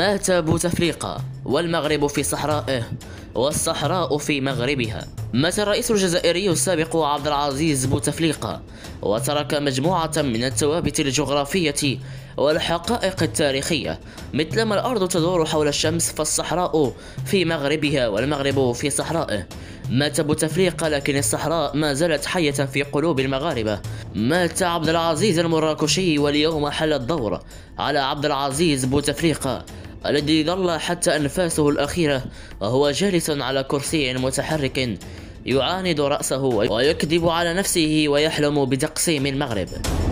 مات بوتفليقة والمغرب في صحرائه والصحراء في مغربها. مات الرئيس الجزائري السابق عبد العزيز بوتفليقة وترك مجموعة من الثوابت الجغرافية والحقائق التاريخية، مثلما الأرض تدور حول الشمس فالصحراء في مغربها والمغرب في صحرائه. مات بوتفليقة لكن الصحراء ما زالت حية في قلوب المغاربة. مات عبد العزيز المراكشي واليوم حل الدور على عبد العزيز بوتفليقة الذي ظل حتى أنفاسه الأخيرة وهو جالس على كرسي متحرك يعاند رأسه ويكذب على نفسه ويحلم بتقسيم المغرب.